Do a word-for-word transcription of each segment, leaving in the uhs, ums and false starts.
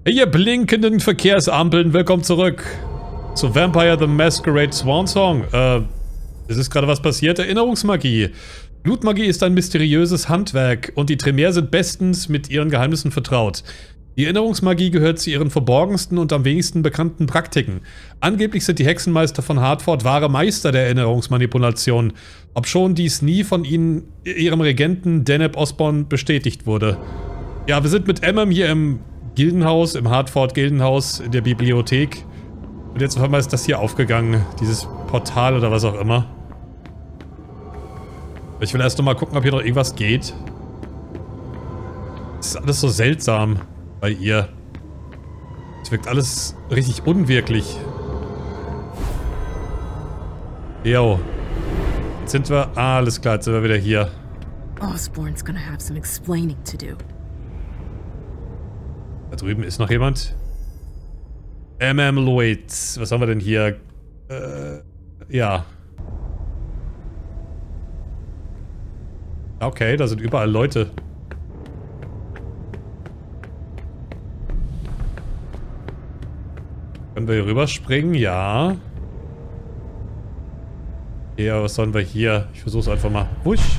Hey, ihr blinkenden Verkehrsampeln, willkommen zurück zu Vampire the Masquerade Swan Song. Äh, es ist gerade was passiert. Erinnerungsmagie. Blutmagie ist ein mysteriöses Handwerk und die Tremere sind bestens mit ihren Geheimnissen vertraut. Die Erinnerungsmagie gehört zu ihren verborgensten und am wenigsten bekannten Praktiken. Angeblich sind die Hexenmeister von Hartford wahre Meister der Erinnerungsmanipulation, obschon dies nie von ihnen, ihrem Regenten Deneb Osborne bestätigt wurde. Ja, wir sind mit Emmem hier im Gildenhaus, im Hartford Gildenhaus, in der Bibliothek. Und jetzt auf einmal ist das hier aufgegangen, dieses Portal oder was auch immer. Ich will erst noch mal gucken, ob hier noch irgendwas geht. Das ist alles so seltsam bei ihr. Es wirkt alles richtig unwirklich. Jo. Jetzt sind wir... Ah, alles klar, jetzt sind wir wieder hier. Osborne's gonna have some explaining to do. Da drüben ist noch jemand. M M Lloyd. Was haben wir denn hier? Äh, ja. Okay, da sind überall Leute. Können wir hier rüberspringen? Ja. Ja, was sollen wir hier? Ich versuch's einfach mal. Wusch.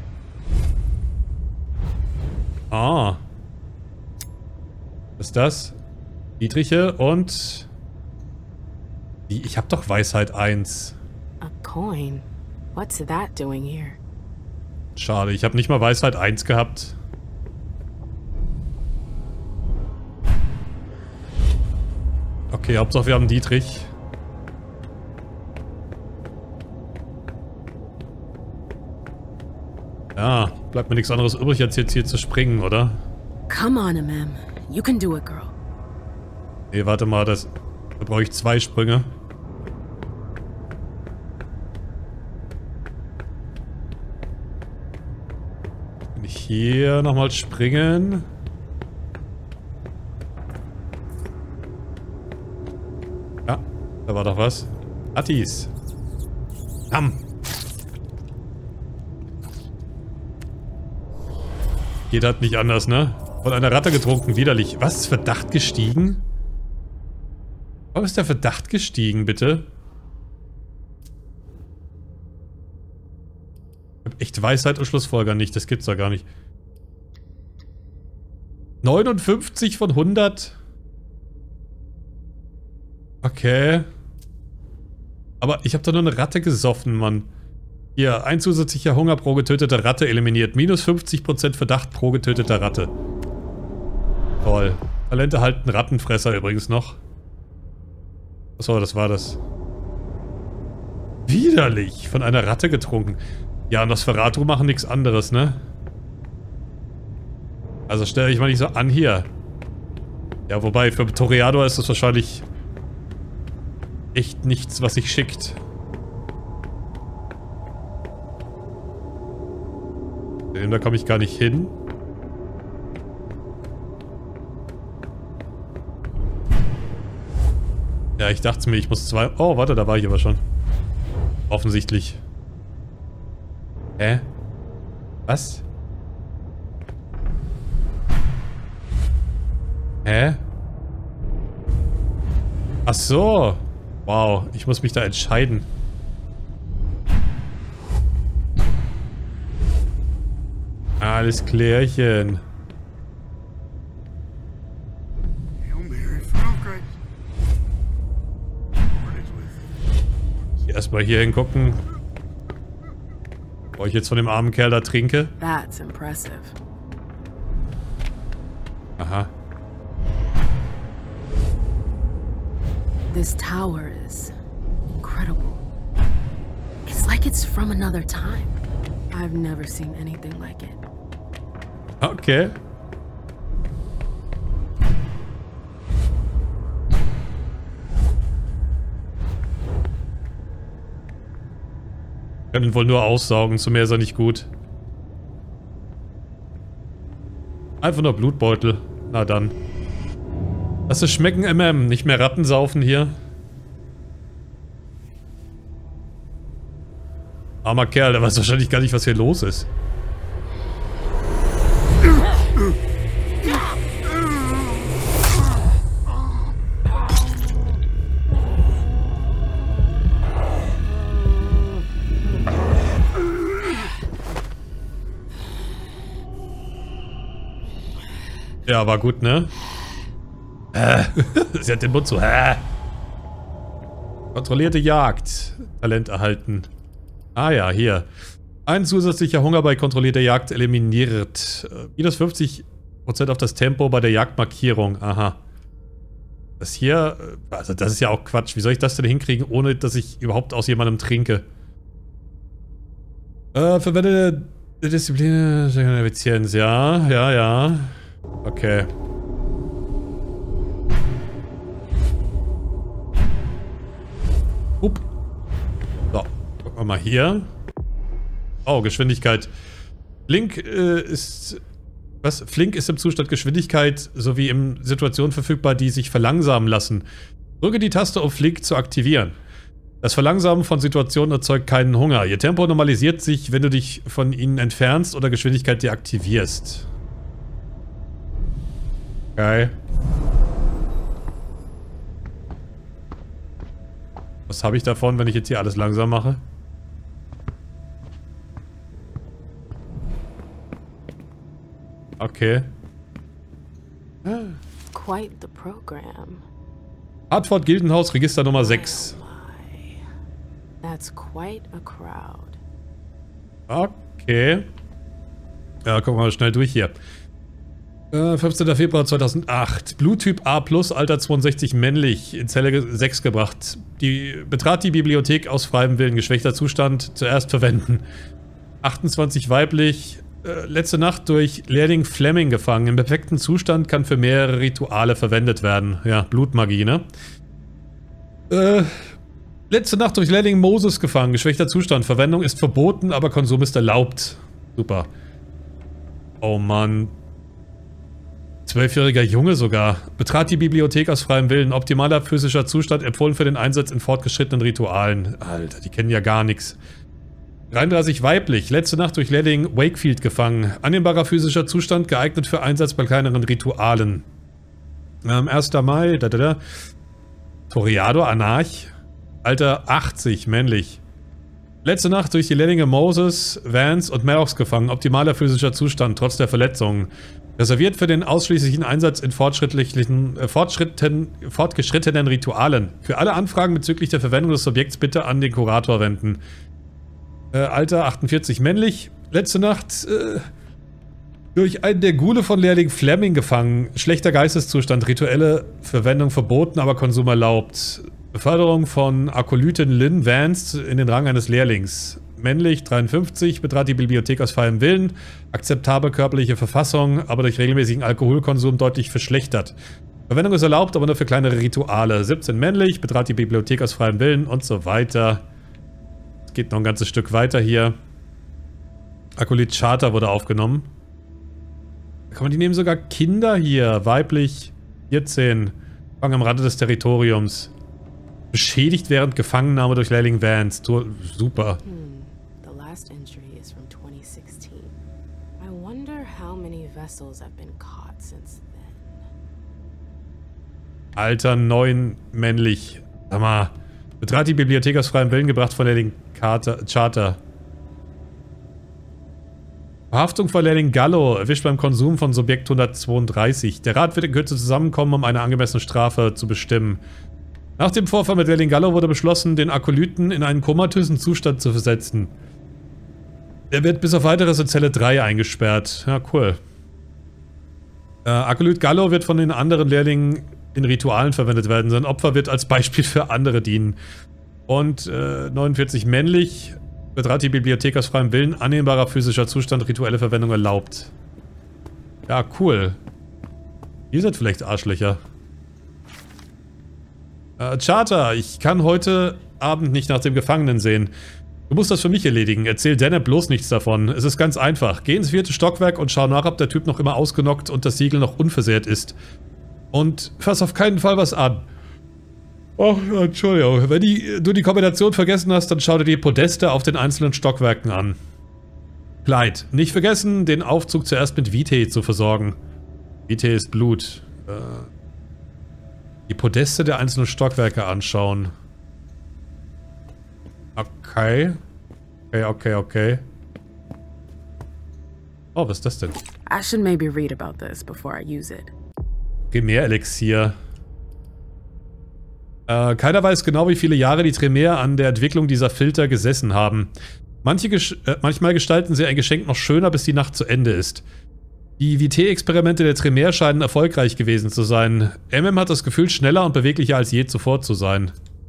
Ah. Was ist das? Niedrige und... Ich hab doch Weisheit eins. A coin? What's that doing here? Schade, ich habe nicht mal Weisheit eins gehabt. Okay, Hauptsache wir haben Dietrich. Ja, bleibt mir nichts anderes übrig, als jetzt hier zu springen, oder? Come on, Emmem. You can do it, girl. Nee, warte mal, das... Da brauche ich zwei Sprünge. Kann ich hier nochmal springen? Ja, da war doch was. Attis. Am. Geht halt nicht anders, ne? Von einer Ratte getrunken, widerlich. Was? Verdacht gestiegen? Warum ist der Verdacht gestiegen, bitte? Ich hab echt Weisheit und Schlussfolger nicht. Das gibt's doch gar nicht. neunundfünfzig von hundert? Okay. Aber ich habe doch nur eine Ratte gesoffen, Mann. Hier, ein zusätzlicher Hunger pro getötete Ratte eliminiert. Minus fünfzig Prozent Verdacht pro getöteter Ratte. Toll. Talente halten Rattenfresser übrigens noch. Achso, das war das. Widerlich. Von einer Ratte getrunken. Ja, und das Nosferatu machen nichts anderes, ne? Also stell dich mal nicht so an hier. Ja, wobei, für Toreador ist das wahrscheinlich echt nichts, was sich schickt. Da komme ich gar nicht hin. Ja, ich dachte mir, ich muss zwei... Oh, warte, da war ich aber schon. Offensichtlich. Hä? Was? Hä? Ach so. Wow, ich muss mich da entscheiden. Alles klärchen. Erstmal hier hingucken. Bevor ich jetzt von dem armen Kerl da trinke. That's impressive. Aha. This tower is incredible. It's like it's from another time. I've never seen anything like it. Okay. Können wohl nur aussaugen, zu mehr ist er nicht gut. Einfach nur Blutbeutel. Na dann. Lass es schmecken, M M. Nicht mehr Ratten saufen hier. Armer Kerl, der weiß wahrscheinlich gar nicht, was hier los ist. Ja, war gut, ne? Äh, sie hat den Mund zu. Äh. Kontrollierte Jagd. Talent erhalten. Ah ja, hier. Ein zusätzlicher Hunger bei kontrollierter Jagd eliminiert. Minus fünfzig Prozent auf das Tempo bei der Jagdmarkierung. Aha. Das hier, also das ist ja auch Quatsch. Wie soll ich das denn hinkriegen, ohne dass ich überhaupt aus jemandem trinke? Äh, verwende Disziplin, Effizienz. Ja, ja, ja. Okay. Upp. So, gucken wir mal hier. Oh, Geschwindigkeit. Flink äh, ist... Was? Flink ist im Zustand Geschwindigkeit sowie in Situationen verfügbar, die sich verlangsamen lassen. Drücke die Taste, um Flink zu aktivieren. Das Verlangsamen von Situationen erzeugt keinen Hunger. Ihr Tempo normalisiert sich, wenn du dich von ihnen entfernst oder Geschwindigkeit deaktivierst. Okay. Was habe ich davon, wenn ich jetzt hier alles langsam mache? Okay. Quite the program. Hartford Gildenhaus, Register Nummer sechs. That's quite a crowd. Okay. Ja, gucken wir mal schnell durch hier. Äh, fünfzehnter Februar zweitausendacht. Bluttyp A plus, Alter zweiundsechzig, männlich. In Zelle sechs gebracht. Die, betrat die Bibliothek aus freiem Willen. Geschwächter Zustand. Zuerst verwenden. achtundzwanzig, weiblich. Äh, letzte Nacht durch Lehrling Fleming gefangen. Im perfekten Zustand, kann für mehrere Rituale verwendet werden. Ja, Blutmagie, ne? Äh, letzte Nacht durch Lehrling Moses gefangen. Geschwächter Zustand. Verwendung ist verboten, aber Konsum ist erlaubt. Super. Oh Mann. Zwölfjähriger Junge sogar. Betrat die Bibliothek aus freiem Willen. Optimaler physischer Zustand, empfohlen für den Einsatz in fortgeschrittenen Ritualen. Alter, die kennen ja gar nichts. dreiunddreißig, weiblich. Letzte Nacht durch Lehrling Wakefield gefangen. Annehmbarer physischer Zustand, geeignet für Einsatz bei kleineren Ritualen. Ähm, erster Mai, da, da, da. Toriado, Anarch. Alter achtzig, männlich. Letzte Nacht durch die Lehrlinge Moses, Vance und Maddox gefangen. Optimaler physischer Zustand, trotz der Verletzungen. Reserviert für den ausschließlichen Einsatz in fortschrittlichen, äh, fortschritten, fortgeschrittenen Ritualen. Für alle Anfragen bezüglich der Verwendung des Objekts bitte an den Kurator wenden. Äh, Alter achtundvierzig, männlich. Letzte Nacht äh, durch einen der Ghule von Lehrling Fleming gefangen. Schlechter Geisteszustand, rituelle Verwendung verboten, aber Konsum erlaubt. Beförderung von Akolytin Lynn Vance in den Rang eines Lehrlings. Männlich, dreiundfünfzig, betrat die Bibliothek aus freiem Willen. Akzeptable körperliche Verfassung, aber durch regelmäßigen Alkoholkonsum deutlich verschlechtert. Verwendung ist erlaubt, aber nur für kleinere Rituale. siebzehn, männlich, betrat die Bibliothek aus freiem Willen und so weiter. Es geht noch ein ganzes Stück weiter hier. Akolyt Charter wurde aufgenommen. Kann man die nehmen sogar Kinder hier. Weiblich, vierzehn. Fangen am Rande des Territoriums. Beschädigt während Gefangennahme durch Lehrling Vance. Super. Hmm. The last entry is from twenty sixteen. I wonder how many vessels have been caught since then. Alter neun, männlich. Sag mal. Betrat die Bibliothek aus freiem Willen, gebracht von Lehrling Charter. Verhaftung von Lehrling Gallo, erwischt beim Konsum von Subjekt hundertzweiunddreißig. Der Rat wird in Kürze zusammenkommen, um eine angemessene Strafe zu bestimmen. Nach dem Vorfall mit Lehrling Gallo wurde beschlossen, den Akolyten in einen komatösen Zustand zu versetzen. Er wird bis auf weiteres in Zelle drei eingesperrt. Ja, cool. Äh, Akolyt Gallo wird von den anderen Lehrlingen in Ritualen verwendet werden. Sein Opfer wird als Beispiel für andere dienen. Und äh, neunundvierzig, männlich, betrat die Bibliothek aus freiem Willen. Annehmbarer physischer Zustand, rituelle Verwendung erlaubt. Ja, cool. Ihr seid vielleicht Arschlöcher. Äh, Charter, ich kann heute Abend nicht nach dem Gefangenen sehen. Du musst das für mich erledigen. Erzähl Deneb bloß nichts davon. Es ist ganz einfach. Geh ins vierte Stockwerk und schau nach, ob der Typ noch immer ausgenockt und das Siegel noch unversehrt ist. Und fass auf keinen Fall was an. Oh, Entschuldigung. Wenn die, du die Kombination vergessen hast, dann schau dir die Podeste auf den einzelnen Stockwerken an. Clyde, nicht vergessen, den Aufzug zuerst mit Vitae zu versorgen. Vitae ist Blut. Äh, die Podeste der einzelnen Stockwerke anschauen. Okay. Okay, okay, okay. Oh, was ist das denn? I should maybe read about this before I use it. Tremere-Elixier. Äh, keiner weiß genau, wie viele Jahre die Tremere an der Entwicklung dieser Filter gesessen haben. Manche ges äh, manchmal gestalten sie ein Geschenk noch schöner, bis die Nacht zu Ende ist. Die Vitae-Experimente der Tremere scheinen erfolgreich gewesen zu sein. M M hat das Gefühl, schneller und beweglicher als je zuvor zu sein.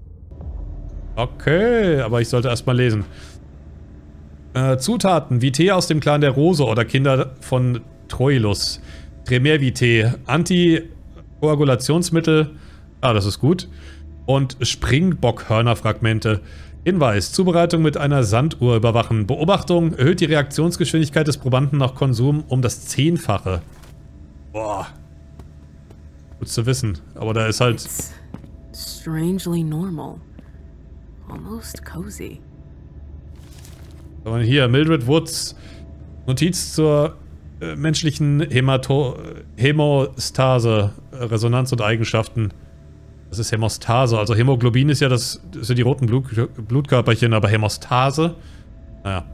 Okay, aber ich sollte erstmal lesen. Äh, Zutaten: Vitae aus dem Clan der Rose oder Kinder von Troilus. Tremere Vitae. Antikoagulationsmittel. Ah, das ist gut. Und Springbockhörnerfragmente. Hinweis: Zubereitung mit einer Sanduhr überwachen. Beobachtung: erhöht die Reaktionsgeschwindigkeit des Probanden nach Konsum um das Zehnfache. Boah. Gut zu wissen. Aber da ist halt... It's strangely normal. Almost cozy. Aber hier, Mildred Woods. Notiz zur äh, menschlichen Hämato Hämostase. Äh, Resonanz und Eigenschaften. Das ist Hämostase. Also Hämoglobin ist ja das, das sind die roten Blut, Blutkörperchen, aber Hämostase. Naja.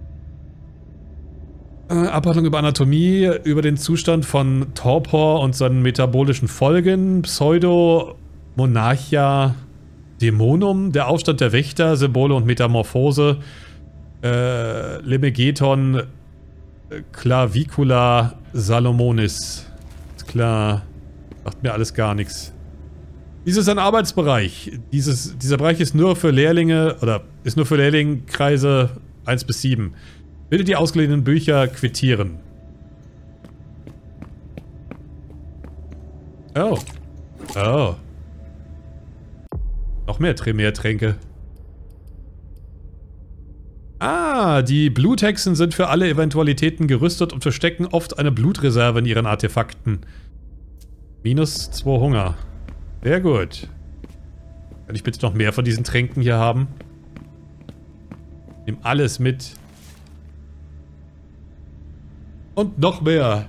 Äh, Abhandlung über Anatomie, über den Zustand von Torpor und seinen metabolischen Folgen. Pseudo-Monarchia Dämonum, der Aufstand der Wächter, Symbole und Metamorphose. Äh, Lemegeton, Clavicula Salomonis. Ist klar. Macht mir alles gar nichts. Dies ist ein Arbeitsbereich. Dieses, dieser Bereich ist nur für Lehrlinge, oder ist nur für Lehrlingkreise eins bis sieben. Bitte die ausgeliehenen Bücher quittieren. Oh. Oh. Noch mehr Tremere-Tränke. Ah, die Bluthexen sind für alle Eventualitäten gerüstet und verstecken oft eine Blutreserve in ihren Artefakten. Minus zwei Hunger. Sehr gut. Kann ich bitte noch mehr von diesen Tränken hier haben? Nimm alles mit. Und noch mehr.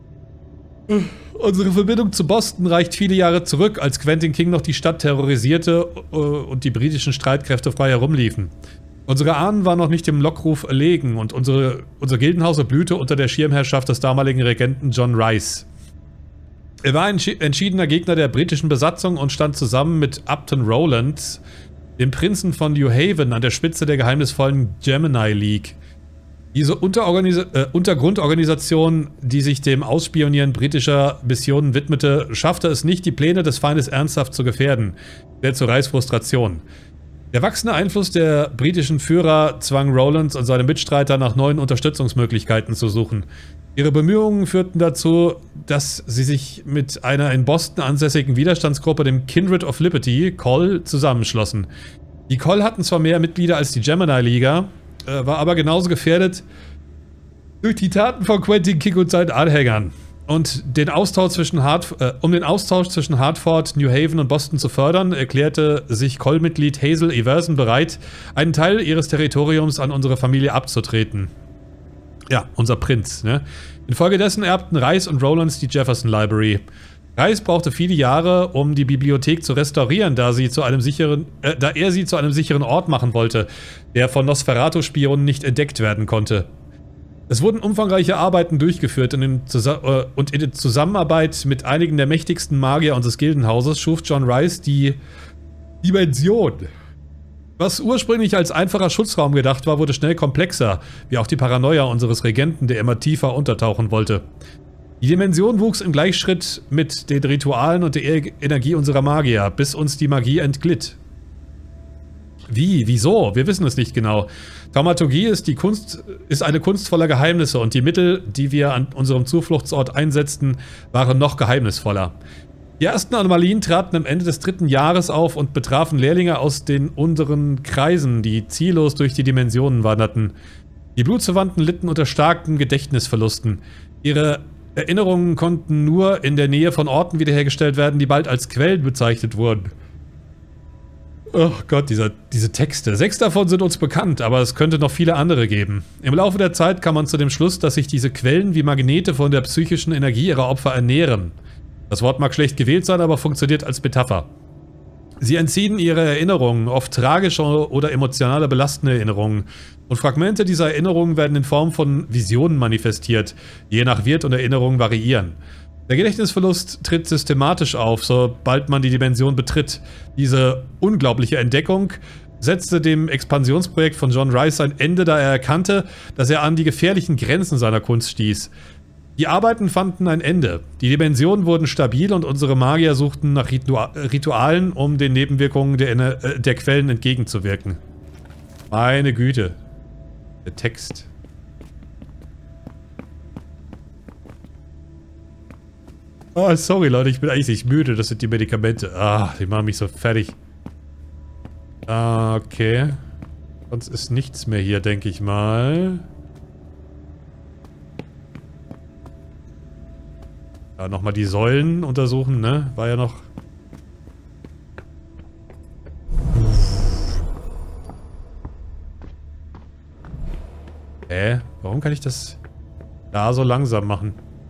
Unsere Verbindung zu Boston reicht viele Jahre zurück, als Quentin King noch die Stadt terrorisierte und die britischen Streitkräfte frei herumliefen. Unsere Ahnen waren noch nicht dem Lockruf erlegen und unsere, unser Gildenhaus erblühte unter der Schirmherrschaft des damaligen Regenten John Rice. Er war ein entschiedener Gegner der britischen Besatzung und stand zusammen mit Upton Rowland, dem Prinzen von New Haven, an der Spitze der geheimnisvollen Gemini League. Diese Unterorganisa äh, Untergrundorganisation, die sich dem Ausspionieren britischer Missionen widmete, schaffte es nicht, die Pläne des Feindes ernsthaft zu gefährden, der zu Rice Frustration. Der wachsende Einfluss der britischen Führer zwang Rowland und seine Mitstreiter nach neuen Unterstützungsmöglichkeiten zu suchen. Ihre Bemühungen führten dazu, dass sie sich mit einer in Boston ansässigen Widerstandsgruppe, dem Kindred of Liberty, C O L, zusammenschlossen. Die C O L hatten zwar mehr Mitglieder als die Gemini-Liga, äh, war aber genauso gefährdet durch die Taten von Quentin King und seinen Anhängern. Und den Austausch zwischen Hart, äh, um den Austausch zwischen Hartford, New Haven und Boston zu fördern, erklärte sich C O L-Mitglied Hazel Everson bereit, einen Teil ihres Territoriums an unsere Familie abzutreten. Ja, unser Prinz, ne? Infolgedessen erbten Rice und Rowlands die Jefferson Library. Rice brauchte viele Jahre, um die Bibliothek zu restaurieren, da, sie zu einem sicheren, äh, da er sie zu einem sicheren Ort machen wollte, der von Nosferatu-Spionen nicht entdeckt werden konnte. Es wurden umfangreiche Arbeiten durchgeführt in den äh, und in der Zusammenarbeit mit einigen der mächtigsten Magier unseres Gildenhauses schuf John Rice die Dimension. Was ursprünglich als einfacher Schutzraum gedacht war, wurde schnell komplexer, wie auch die Paranoia unseres Regenten, der immer tiefer untertauchen wollte. Die Dimension wuchs im Gleichschritt mit den Ritualen und der Energie unserer Magier, bis uns die Magie entglitt. Wie? Wieso? Wir wissen es nicht genau. Thaumaturgie ist, die Kunst, ist eine Kunst voller Geheimnisse und die Mittel, die wir an unserem Zufluchtsort einsetzten, waren noch geheimnisvoller. Die ersten Anomalien traten am Ende des dritten Jahres auf und betrafen Lehrlinge aus den unteren Kreisen, die ziellos durch die Dimensionen wanderten. Die Blutsverwandten litten unter starken Gedächtnisverlusten. Ihre Erinnerungen konnten nur in der Nähe von Orten wiederhergestellt werden, die bald als Quellen bezeichnet wurden. Oh Gott, dieser, diese Texte. Sechs davon sind uns bekannt, aber es könnte noch viele andere geben. Im Laufe der Zeit kam man zu dem Schluss, dass sich diese Quellen wie Magnete von der psychischen Energie ihrer Opfer ernähren. Das Wort mag schlecht gewählt sein, aber funktioniert als Metapher. Sie entziehen ihre Erinnerungen, oft tragische oder emotional belastende Erinnerungen. Und Fragmente dieser Erinnerungen werden in Form von Visionen manifestiert, die je nach Wirt und Erinnerung variieren. Der Gedächtnisverlust tritt systematisch auf, sobald man die Dimension betritt. Diese unglaubliche Entdeckung setzte dem Expansionsprojekt von John Rice ein Ende, da er erkannte, dass er an die gefährlichen Grenzen seiner Kunst stieß. Die Arbeiten fanden ein Ende. Die Dimensionen wurden stabil und unsere Magier suchten nach Ritua- Ritualen, um den Nebenwirkungen der, äh, der Quellen entgegenzuwirken. Meine Güte. Der Text. Oh, sorry Leute, ich bin eigentlich nicht müde. Das sind die Medikamente. Ah, die machen mich so fertig. Okay. Sonst ist nichts mehr hier, denke ich mal. Ja, nochmal die Säulen untersuchen, ne? War ja noch... Hä? Warum kann ich das da so langsam machen?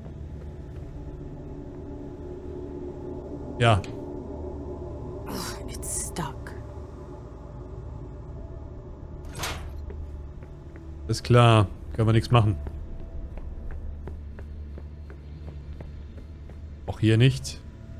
Ja. It's stuck. Ist klar. Können wir nichts machen. Auch hier nicht.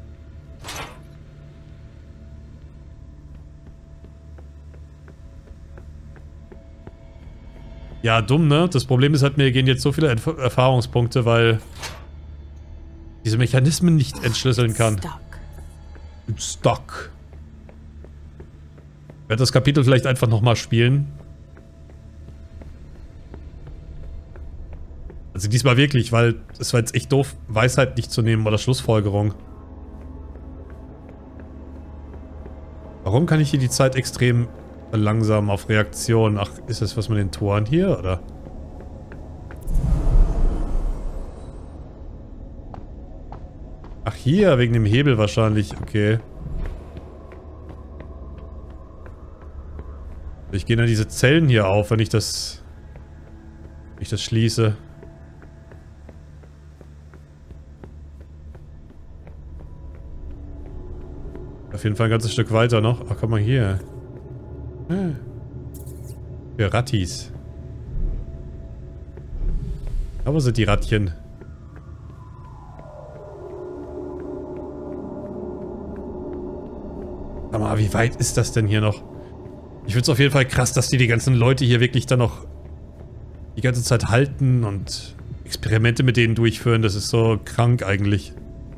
Ja, dumm, ne? Das Problem ist halt, mir gehen jetzt so viele Erf Erfahrungspunkte, weil diese Mechanismen nicht entschlüsseln kann. Stuck. It's stuck. Ich werde das Kapitel vielleicht einfach nochmal spielen. Also diesmal wirklich, weil es war jetzt echt doof, Weisheit nicht zu nehmen oder Schlussfolgerung. Warum kann ich hier die Zeit extrem verlangsamen auf Reaktion? Ach, ist das was mit den Toren hier, oder? Ach, hier, wegen dem Hebel wahrscheinlich. Okay. Ich gehe dann diese Zellen hier auf, wenn ich das... Wenn ich das schließe. Auf jeden Fall ein ganzes Stück weiter noch. Ach, guck mal hier. Ah. Für Rattis. Ja, wo sind die Rattchen? Sag mal, wie weit ist das denn hier noch? Ich finde es auf jeden Fall krass, dass die die ganzen Leute hier wirklich dann noch die ganze Zeit halten und Experimente mit denen durchführen. Das ist so krank eigentlich.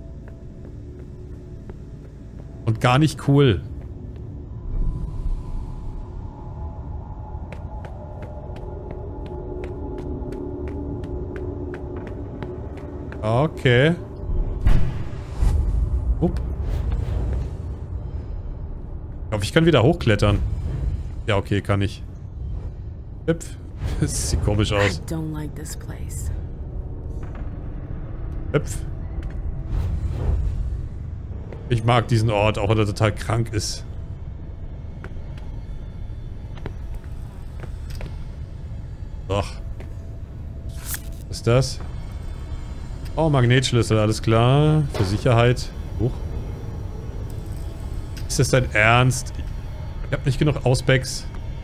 Und gar nicht cool. Okay. Upp. Ich hoffe, ich kann wieder hochklettern. Ja, okay, kann ich. Hüpf. Das sieht komisch aus. I don't like this place. Hüpf. Ich mag diesen Ort, auch wenn er total krank ist. Doch. Was ist das? Oh, Magnetschlüssel, alles klar. Für Sicherheit. Huch. Ist das dein Ernst? Ich hab nicht genug Auspex.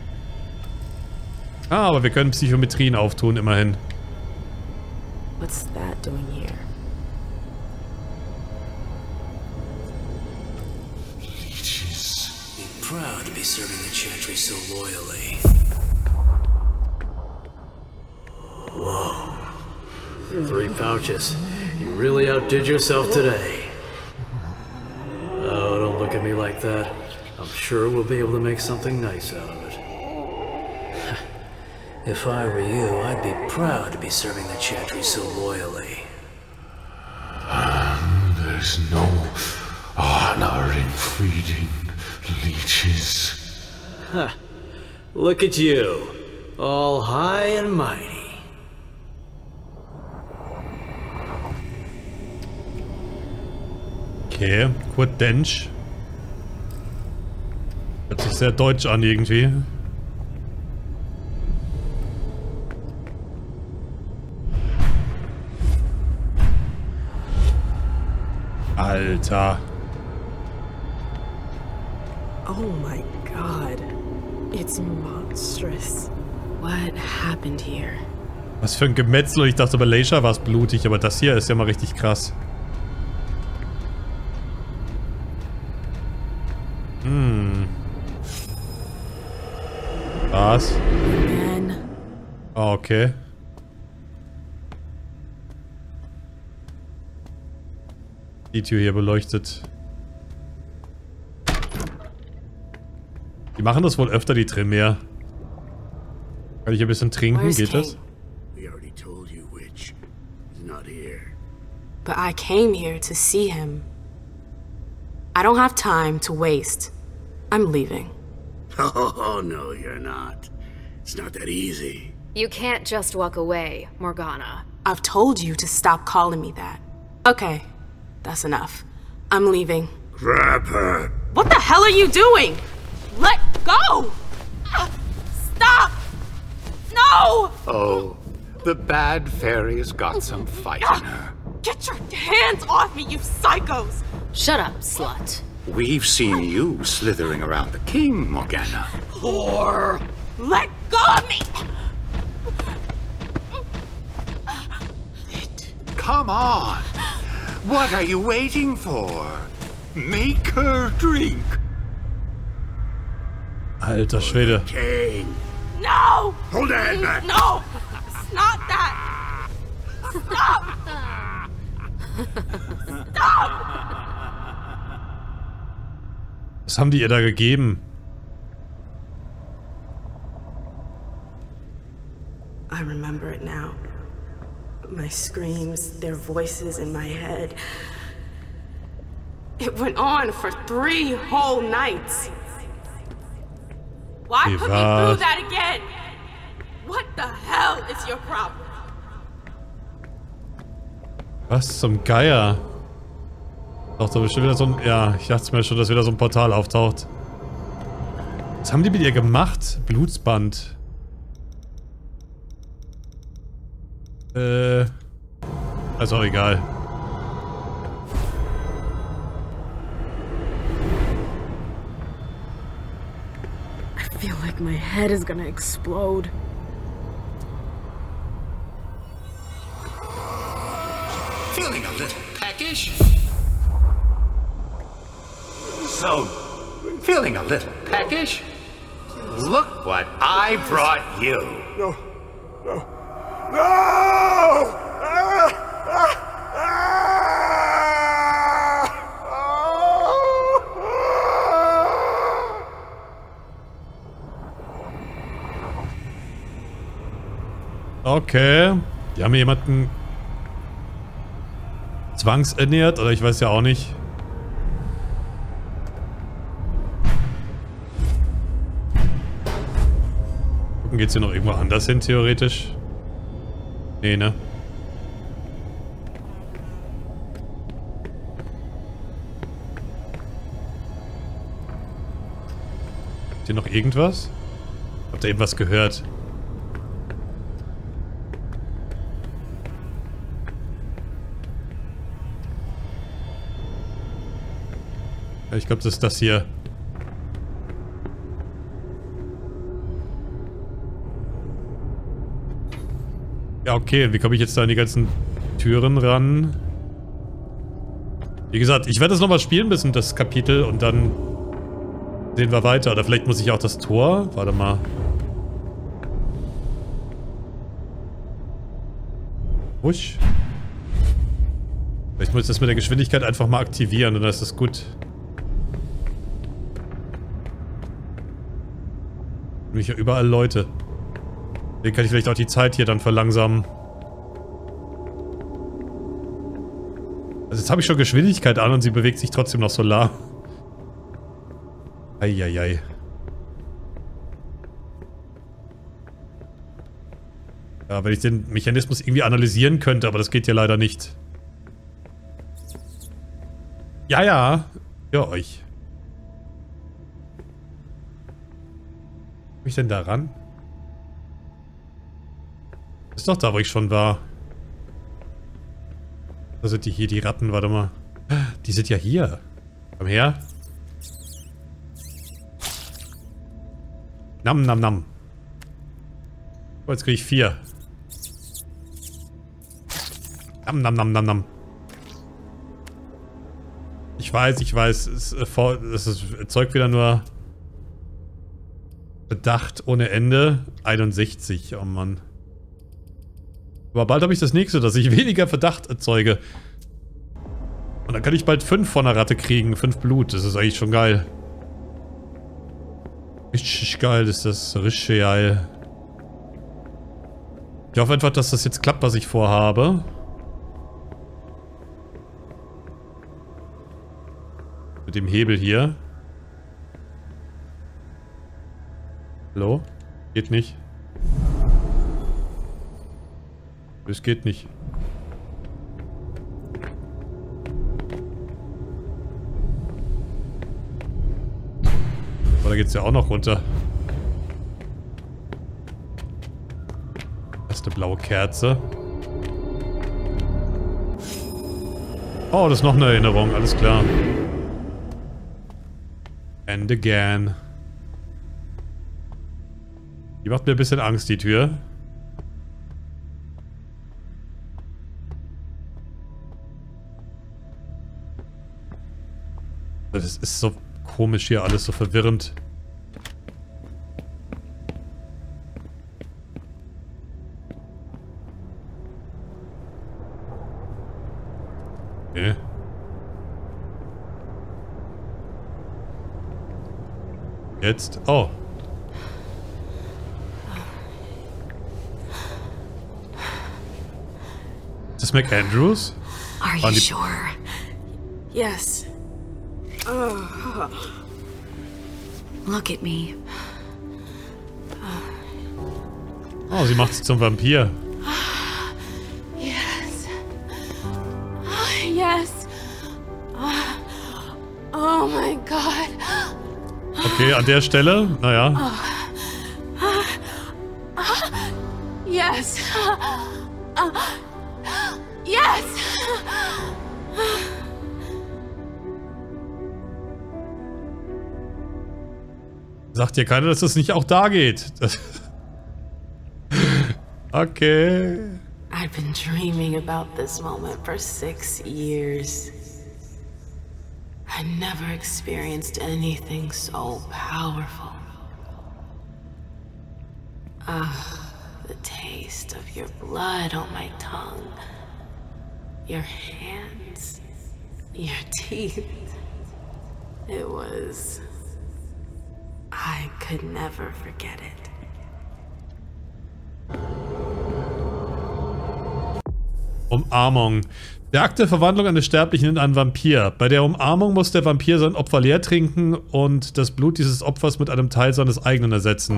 Ah, aber wir können Psychometrien auftun, immerhin. What's that doing here? Leeches. Be proud to be serving the Chantry so loyally. Whoa. Three pouches. You really outdid yourself today. Oh, don't look at me like that. I'm sure we'll be able to make something nice out of it. If I were you, I'd be proud to be serving the Chantry so loyally. Um, there's no honor in feeding leeches. Huh. Look at you. All high and mighty. Okay, Kurt Dench. Hört sich sehr deutsch an irgendwie. Alter. Oh my god. It's monstrous. What happened here? Was für ein Gemetzel. Und ich dachte, bei Leisha war es blutig, aber das hier ist ja mal richtig krass. Hm. Was? Again. Ah, okay. Die Tür hier beleuchtet. Die machen das wohl öfter, die Tremere. Kann ich ein bisschen trinken? Where's Geht das? King? We already told you, Witch. He's not here. But I came here to see him. I don't have time to waste. I'm leaving. Oh, no, you're not. It's not that easy. You can't just walk away, Morgana. I've told you to stop calling me that. Okay, that's enough. I'm leaving. Grab her. What the hell are you doing? Let go! Ah, stop! No! Oh, the bad fairy's got some fight in her. Get your hands off me, you psychos! Shut up, slut. We've seen you slithering around the king, Morgana. Whore! Let go of me! Come on! What are you waiting for? Make her drink! Alter Schwede. King. No! Hold your hand back. No! It's not that! Stop! Stop! Was haben die ihr da gegeben? I remember it now. My screams, their voices in my head. It went on for three whole nights. Why Wie put me war's? through that again? What the hell is your problem? Was zum Geier? Doch, da bestimmt wieder so ein... Ja, ich dachte mir schon, dass wieder so ein Portal auftaucht. Was haben die mit ihr gemacht? Blutsband. Äh... Also egal. I feel like my head is gonna explode. Feeling a little peckish? So, feeling a little peckish? Look what I brought you. No! No! No! Ah! Ah! Okay. Die haben jemanden zwangsernährt, oder ich weiß ja auch nicht. Gucken, geht's hier noch irgendwo anders hin, theoretisch? Nee, ne? Ist hier noch irgendwas? Habt ihr eben was gehört? Ja, ich glaube, das ist das hier. Ja, okay. Wie komme ich jetzt da an die ganzen Türen ran? Wie gesagt, ich werde das nochmal spielen müssen, das Kapitel, und dann sehen wir weiter. Oder vielleicht muss ich auch das Tor... Warte mal. Wusch. Vielleicht muss ich das mit der Geschwindigkeit einfach mal aktivieren, und dann ist das gut. Nämlich ja überall Leute. Deswegen kann ich vielleicht auch die Zeit hier dann verlangsamen. Also jetzt habe ich schon Geschwindigkeit an und sie bewegt sich trotzdem noch Solar. Eieiei. Ja, wenn ich den Mechanismus irgendwie analysieren könnte, aber das geht ja leider nicht. Ja, ja. Für euch. Wo ich denn da ran? Ist doch da, wo ich schon war. Da sind die hier, die Ratten, warte mal. Die sind ja hier. Komm her. Nam, nam, nam. Oh, jetzt kriege ich vier. Nam, nam, nam, nam, nam. Ich weiß, ich weiß, es, es, es erzeugt wieder nur Verdacht ohne Ende. einundsechzig, oh Mann. Aber bald habe ich das nächste, dass ich weniger Verdacht erzeuge. Und dann kann ich bald fünf von der Ratte kriegen. fünf Blut, das ist eigentlich schon geil. Richtig geil ist das, richtig geil. Ich hoffe einfach, dass das jetzt klappt, was ich vorhabe. Mit dem Hebel hier. Hallo? Geht nicht. Es geht nicht. Aber da geht's ja auch noch runter. Das ist eine blaue Kerze. Oh, das ist noch eine Erinnerung, alles klar. And again. Die macht mir ein bisschen Angst, die Tür. Das ist so komisch hier, alles so verwirrend. Okay. Jetzt. Oh. Ist das McAndrews? Are you sure? Yes. Oh. Look at me. Oh, sie macht sich zum Vampir. Yes. Yes. Oh my God. Okay, an der Stelle, naja. Yes. Yes. Sagt dir keiner, dass das nicht auch da geht. Das okay. I'd been dreaming about this moment for six years. I never experienced anything so powerful. Ah, the taste of your blood on my tongue. Your hands. Your teeth. It was... I could never forget it. Umarmung. Der Akt der Verwandlung eines Sterblichen in einen Vampir. Bei der Umarmung muss der Vampir sein Opfer leer trinken und das Blut dieses Opfers mit einem Teil seines eigenen ersetzen.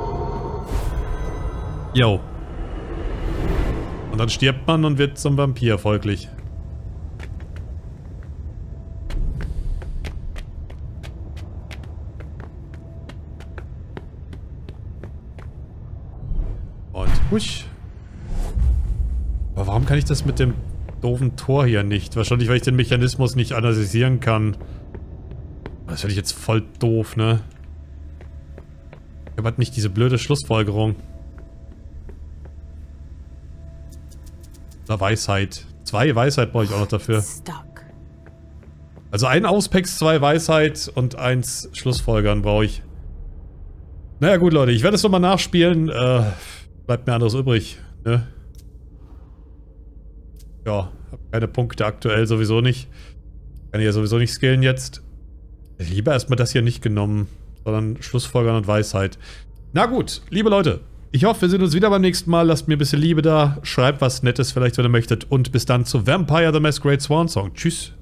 Jo. Und dann stirbt man und wird zum Vampir folglich. Und husch. Aber warum kann ich das mit dem doofen Tor hier nicht? Wahrscheinlich, weil ich den Mechanismus nicht analysieren kann. Das finde ich jetzt voll doof, ne? Ich habe halt nicht diese blöde Schlussfolgerung. Oder Weisheit. Zwei Weisheit brauche ich auch noch dafür. Also ein Auspex, zwei Weisheit und eins Schlussfolgern brauche ich. Naja gut, Leute, ich werde es nochmal nachspielen. Äh, bleibt mir anderes übrig, ne? Ja, habe keine Punkte aktuell sowieso nicht. Kann ich ja sowieso nicht skillen jetzt. Lieber erstmal das hier nicht genommen, sondern Schlussfolgern und Weisheit. Na gut, liebe Leute, ich hoffe, wir sehen uns wieder beim nächsten Mal. Lasst mir ein bisschen Liebe da, schreibt was Nettes vielleicht, wenn ihr möchtet. Und bis dann zu Vampire the Masquerade Swansong. Tschüss.